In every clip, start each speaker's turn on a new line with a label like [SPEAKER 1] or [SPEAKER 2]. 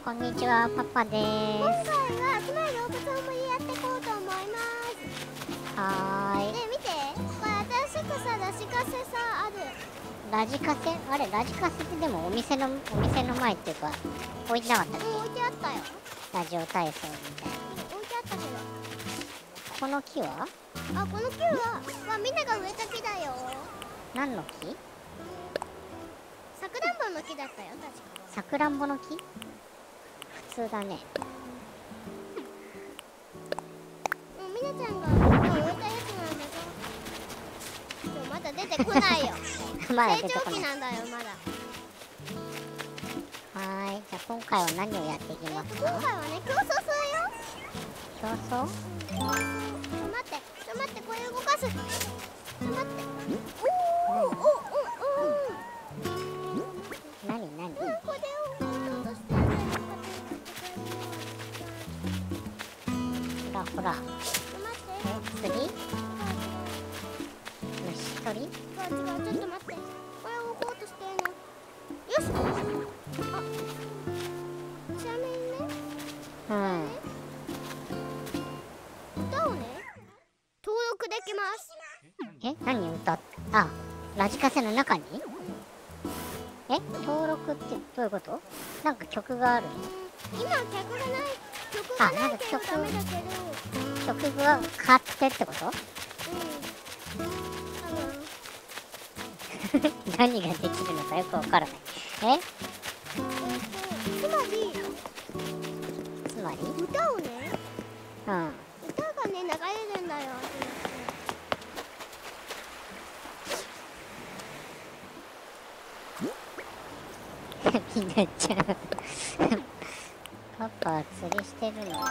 [SPEAKER 1] こんにちは、パパで
[SPEAKER 2] 今
[SPEAKER 1] ーす。
[SPEAKER 2] 回は集まる動物を盛りやっていこうと思います。
[SPEAKER 1] はーい。
[SPEAKER 2] ねえ見て、これ新しくさ、ラジカセさ、ある。
[SPEAKER 1] ラジカセあれ、ラジカセってでもお店の前っていうか、置いてなかったっ
[SPEAKER 2] 置いてあったよ。
[SPEAKER 1] け？ラジオ体操みたいな。
[SPEAKER 2] 置いてあったけど。
[SPEAKER 1] この木は
[SPEAKER 2] あ、この木は、みんなが植えた木だよ。
[SPEAKER 1] 何の木？
[SPEAKER 2] さくらんぼの木だったよ、確か。
[SPEAKER 1] さくらんぼの木？普通だね。
[SPEAKER 2] みなちゃんが植えたやつなんだけど、まだ出てこないよ。
[SPEAKER 1] まだ
[SPEAKER 2] 成
[SPEAKER 1] 出てこない。
[SPEAKER 2] 長期なんだよ、まだ。
[SPEAKER 1] はーい。じゃあ今回は何をやっていきますか？
[SPEAKER 2] 今回はね、競争するよ。
[SPEAKER 1] 競争？
[SPEAKER 2] ちょっと待って、これ動かす。ちょっと待って。
[SPEAKER 1] 何？
[SPEAKER 2] これを落としてる。
[SPEAKER 1] ほらほら。
[SPEAKER 2] ちょっと待って。
[SPEAKER 1] 釣り？虫取り？
[SPEAKER 2] 違う、ちょっと待って。これを置こうとしてるの。よし。あ、ちなみにね、
[SPEAKER 1] うん。
[SPEAKER 2] 歌をね、登録できます。
[SPEAKER 1] 何歌っあ、ラジカセの中に？登録ってどういうこと？なんか曲があるの？
[SPEAKER 2] 今曲がないけどダメだけど。
[SPEAKER 1] 曲が買ってってこと？
[SPEAKER 2] 多分。
[SPEAKER 1] 何ができるのかよくわからない。つまり
[SPEAKER 2] 歌をね、
[SPEAKER 1] うん。
[SPEAKER 2] 歌がね、流れるんだよ。
[SPEAKER 1] みんなちゃんパパは釣りしてるの？
[SPEAKER 2] じゃあ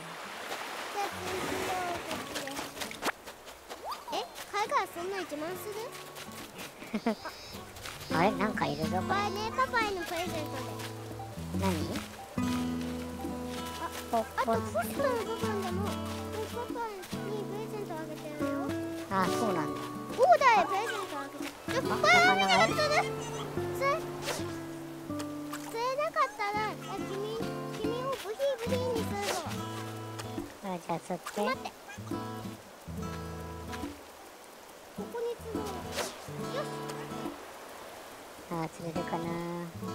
[SPEAKER 2] 貝殻そんな1万する？
[SPEAKER 1] あれなんかいるぞこれ。
[SPEAKER 2] これね、パパへのプレゼントで。
[SPEAKER 1] 何？
[SPEAKER 2] あとポストの部分でも、パパにプレゼントあげてるよ。
[SPEAKER 1] あ、そうなんだ。
[SPEAKER 2] ゴーダへプレゼントあげてる。これはみんなやってる？釣れなかったら、君をブヒブヒにするぞ。
[SPEAKER 1] あ、じゃあ釣って。
[SPEAKER 2] 待って。ここに釣ろう。よし。
[SPEAKER 1] あ、釣れるかな。
[SPEAKER 2] 釣れね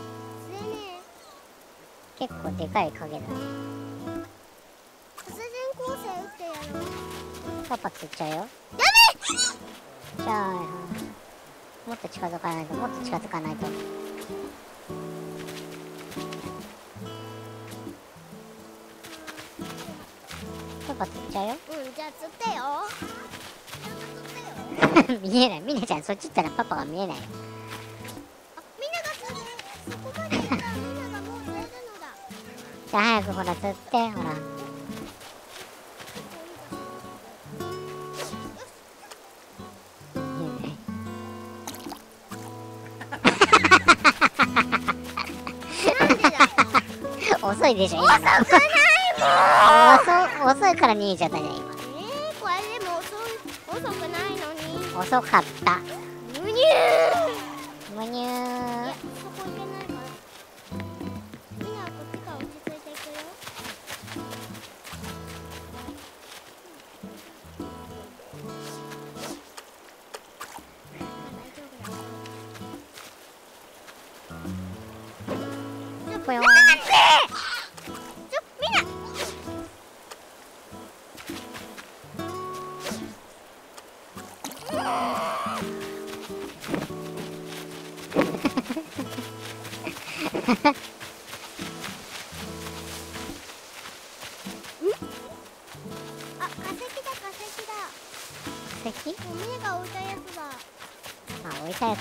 [SPEAKER 1] 結構でかい影だね。
[SPEAKER 2] え。突然構成打ってやろう。
[SPEAKER 1] パパ釣っちゃうよ。
[SPEAKER 2] ダメ！
[SPEAKER 1] じゃあ、もっと近づかないと、もっと近づかないと。パパ釣っちゃうよ。
[SPEAKER 2] じゃあ釣ってよ。
[SPEAKER 1] 見えない。みねちゃんそっち行ったらパパが見えないよ。
[SPEAKER 2] みんなが釣る。そこまで行ったらみんながもう釣れるのだ。
[SPEAKER 1] じゃあ早くほら釣って、ほら。遅いでしょ今の。
[SPEAKER 2] 遅くないもん。
[SPEAKER 1] 遅いから逃げちゃったじゃん今。
[SPEAKER 2] これでも遅くないのに。
[SPEAKER 1] 遅かった。
[SPEAKER 2] むにゅー。
[SPEAKER 1] むにゅー。
[SPEAKER 2] いや、そこ行けないから。みんなはこっちから落ち着いていくよ。
[SPEAKER 1] ぽよん。
[SPEAKER 2] みんなあ、化石だ。
[SPEAKER 1] 化石？
[SPEAKER 2] みんなが置いたやつだ。
[SPEAKER 1] あ、置いたやつね。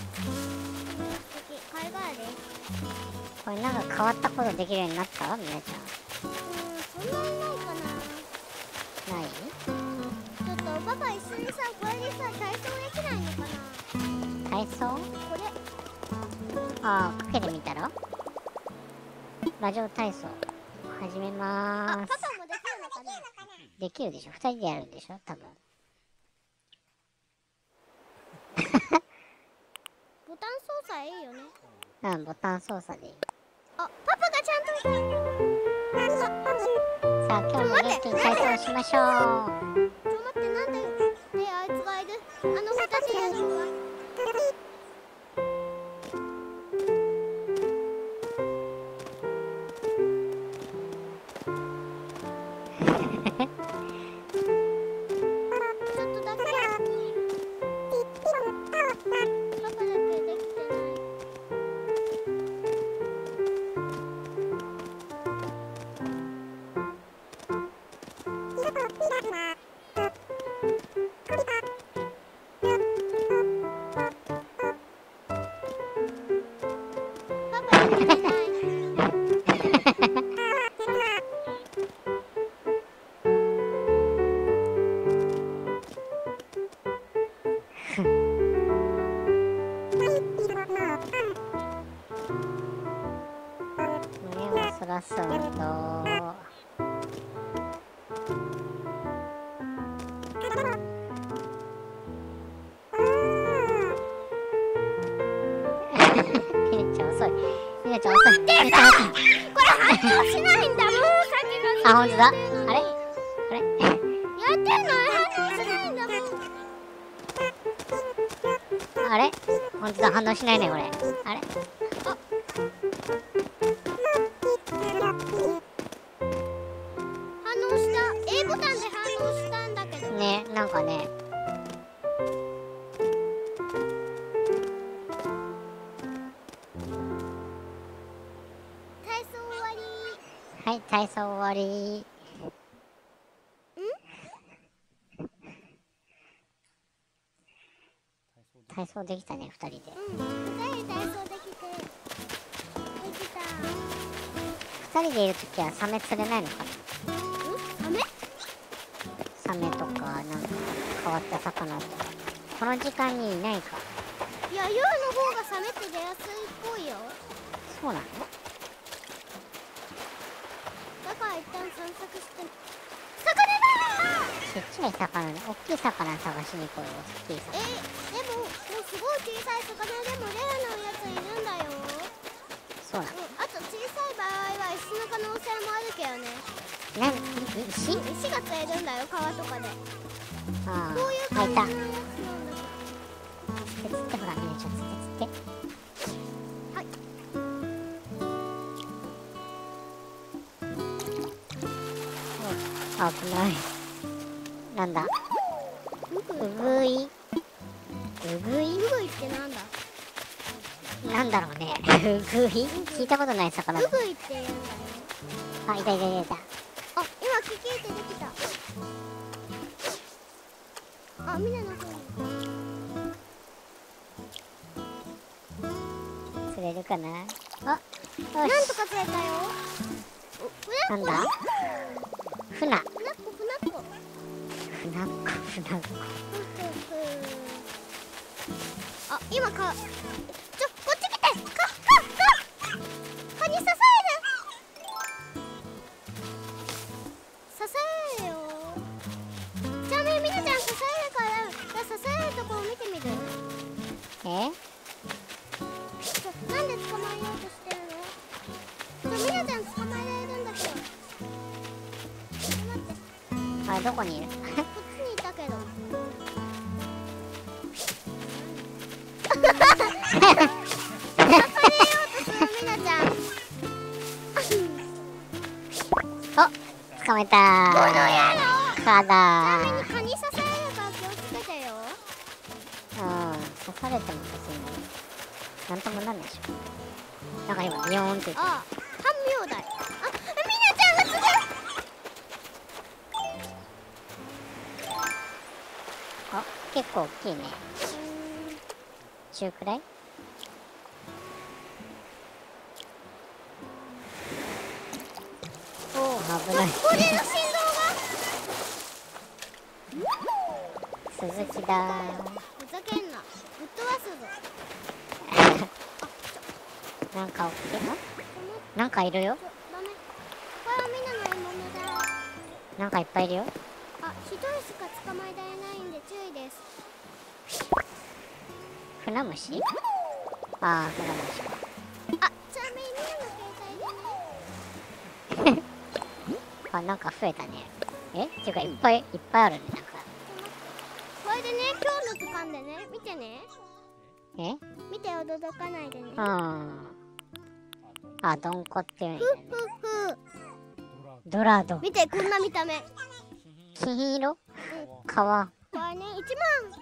[SPEAKER 2] 貝殻です。
[SPEAKER 1] これなんか変わったことできるようになったみなちゃん。
[SPEAKER 2] そんなにないかな。
[SPEAKER 1] ない？
[SPEAKER 2] ちょっとパパ一緒にさ、これでさ、体操できないのかな。
[SPEAKER 1] 体操？
[SPEAKER 2] これ
[SPEAKER 1] ああ、かけてみたら？ラジオ体操始めまーす。
[SPEAKER 2] パパもできるのかな。
[SPEAKER 1] できるでしょ。2人でやるんでしょ多分。
[SPEAKER 2] ボタン操作いいよね。
[SPEAKER 1] うん、ボタン操作でいい。
[SPEAKER 2] あ、パパがちゃんと
[SPEAKER 1] さあ今日も元気に体操しましょう。
[SPEAKER 2] 待って、なんであいつがいる？あの二つやつは。ちょっとだけ。パパだけできてない。パパできてない。
[SPEAKER 1] 胸をそらす運動。みなちゃん遅い。みなちゃん遅い。みなちゃん遅い。
[SPEAKER 2] これ反応しないんだもん。先が
[SPEAKER 1] あ、ほんとだ。あれあれ
[SPEAKER 2] やってんのに反応しないんだもん。
[SPEAKER 1] あれほんとだ、反応しないね、これ。あれ
[SPEAKER 2] 反応した。A ボタンで反応したんだけど。
[SPEAKER 1] ね、なんかね。
[SPEAKER 2] 体操終わり。
[SPEAKER 1] はい、体操終わり。体操できたね、2人で。
[SPEAKER 2] 二人で体操できた。
[SPEAKER 1] 2人でいるときはサメ釣れないのかな。
[SPEAKER 2] サメ？
[SPEAKER 1] サメとか、なんか変わった魚とか。この時間にいないか。
[SPEAKER 2] いや、夜の方がサメって出やすいっぽいよ。
[SPEAKER 1] そうなの？
[SPEAKER 2] だから一旦散策して。魚だー！
[SPEAKER 1] ちっちゃい魚ね、大きい魚探しに行こうよ、大きい魚。
[SPEAKER 2] でもすごい小さい魚でもレアなやついるんだよ。
[SPEAKER 1] そうなの？
[SPEAKER 2] あと小さい場合は石の可能性もあるけどね。
[SPEAKER 1] 石？
[SPEAKER 2] 石が釣れるんだよ、川とかで。
[SPEAKER 1] ああ、
[SPEAKER 2] こういう
[SPEAKER 1] あ、いた。
[SPEAKER 2] 感じのやつなんだけど。
[SPEAKER 1] 釣ってほら、みなちゃん釣って。
[SPEAKER 2] はい。
[SPEAKER 1] あ、危ない。なんだ？うぐい。うぐい？
[SPEAKER 2] ウグイってなんだ？
[SPEAKER 1] なんだろうね。うぐい？聞いたことない魚だ。
[SPEAKER 2] ウグイって言うんだよ。
[SPEAKER 1] あ、いたいたいたいた。
[SPEAKER 2] あ、今キキってできた。あ、みんなの方に。
[SPEAKER 1] 釣れるかなあ、よ
[SPEAKER 2] なん
[SPEAKER 1] し。
[SPEAKER 2] とか釣れたよ。
[SPEAKER 1] なんだ船。
[SPEAKER 2] ふなっこふなっこ。
[SPEAKER 1] 船っこ、船っこ。
[SPEAKER 2] あ、今こっち来て。蚊に刺さえるよ。ちなみにみなちゃん刺さえるから刺さえるとこを見てみる。なんで捕まえようとしてるの？みなちゃん捕まえられるんだけど。待って、
[SPEAKER 1] あれ、どこにいる？
[SPEAKER 2] こっちにいたけど。刺されようとするみなちゃん。
[SPEAKER 1] お、捕まえたー。
[SPEAKER 2] この野郎。
[SPEAKER 1] 蚊だ
[SPEAKER 2] ちなみに蚊に刺されるから気をつけてよ。
[SPEAKER 1] 刺されても別になんともなんないでしょ。なんか今ビヨーンって言って。
[SPEAKER 2] あ、半秒台。あ、みなちゃんが釣る。
[SPEAKER 1] あ、結構大きいね。中くらい？おお、危ない。
[SPEAKER 2] これの振動
[SPEAKER 1] 鈴木だー。
[SPEAKER 2] が。ふざけんな。ぶっ飛ばすぞ。
[SPEAKER 1] なんか大きいの？なんかいるよ。
[SPEAKER 2] ダメ。これはみんなの獲物だ。
[SPEAKER 1] なんかいっぱいいるよ。
[SPEAKER 2] あ、一人しか捕まえられないんで注意です。
[SPEAKER 1] 船虫？ああ、船虫か。
[SPEAKER 2] あ、ちなみにみんなの携帯でね。
[SPEAKER 1] あ、 なんか増えたね。っていうかいっぱいあるね、なんか。
[SPEAKER 2] これでね、今日の図鑑でね、見てね。見て、驚かないでね。
[SPEAKER 1] あ、ドンコっていうんだ
[SPEAKER 2] ふ
[SPEAKER 1] ね。
[SPEAKER 2] ふふ。
[SPEAKER 1] ドラド。
[SPEAKER 2] 見て、こんな見た目。
[SPEAKER 1] 金色皮。
[SPEAKER 2] これね、1万、2万。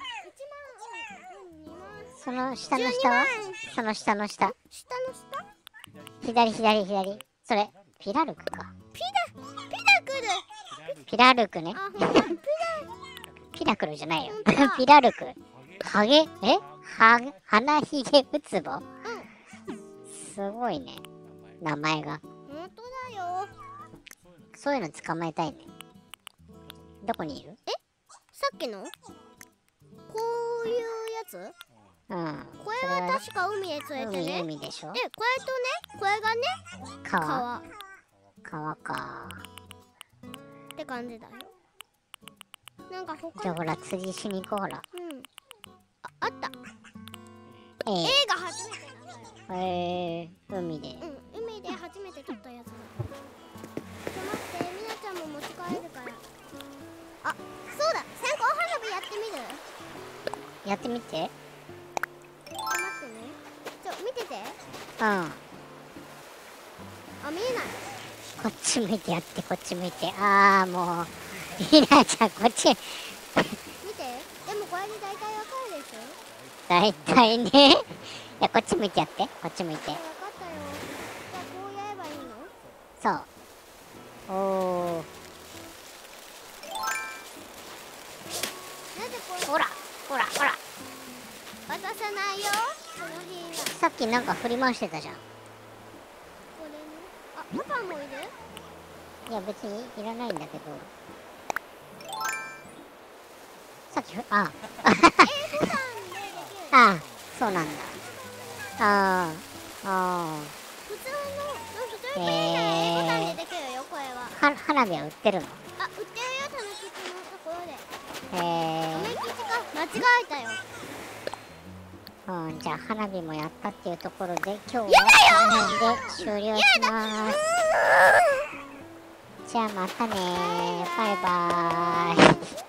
[SPEAKER 1] その下の下はその下の下。
[SPEAKER 2] 下の下
[SPEAKER 1] 左。それ、ピラルクか。
[SPEAKER 2] ピラクル。
[SPEAKER 1] ピラルクね。
[SPEAKER 2] あ、ほんとだ。
[SPEAKER 1] ピラクルじゃないよ
[SPEAKER 2] ほんとだ。
[SPEAKER 1] ピラルク。花ひげウツボ。すごいね。名前が。
[SPEAKER 2] ほんとだよ。
[SPEAKER 1] そういうの捕まえたいね。どこにいる？
[SPEAKER 2] さっきのこういうやつ？これは確か海へ連れてね。
[SPEAKER 1] 海でしょ？
[SPEAKER 2] これとね、これがね、
[SPEAKER 1] 川か。
[SPEAKER 2] って感じだよ。なんか他
[SPEAKER 1] じゃあほら、釣りしに行こう、ほら。
[SPEAKER 2] あった。映画初めてなんだよ。
[SPEAKER 1] 海で。
[SPEAKER 2] 海で初めて撮ったやつだ。ちょ待って、みなちゃんも持ち帰るから。あ、そうだ、線香花火やってみる？
[SPEAKER 1] やってみて。
[SPEAKER 2] 待ってね。見てて。
[SPEAKER 1] あ、
[SPEAKER 2] 見えない。
[SPEAKER 1] こっち向いてやって、こっち向いて。もう。ひなちゃん、こっち。
[SPEAKER 2] 見て。でもこれで大体わかるでしょ？
[SPEAKER 1] 大体ね。いや、こっち向いてやって。こっち向いて。
[SPEAKER 2] わかったよ。じゃあこうやればいいの？
[SPEAKER 1] そう。
[SPEAKER 2] なんでこれ
[SPEAKER 1] ほら。
[SPEAKER 2] 渡さないよ。この日は。
[SPEAKER 1] さっきなんか振り回してたじゃん。
[SPEAKER 2] これね。パパもいる？
[SPEAKER 1] いや、別にいらないんだけど。さっきボタンでできる。そうなんだ。
[SPEAKER 2] 普通の普通にボタンでできるよ、これは。
[SPEAKER 1] 花火は売ってるの？
[SPEAKER 2] 売ってるよ、たぬきちのところで。
[SPEAKER 1] へ
[SPEAKER 2] たぬきちか、間違えたよ。
[SPEAKER 1] じゃあ花火もやったっていうところで今日は
[SPEAKER 2] やだよ
[SPEAKER 1] この辺で終了します。じゃあまたねー。バイバーイ。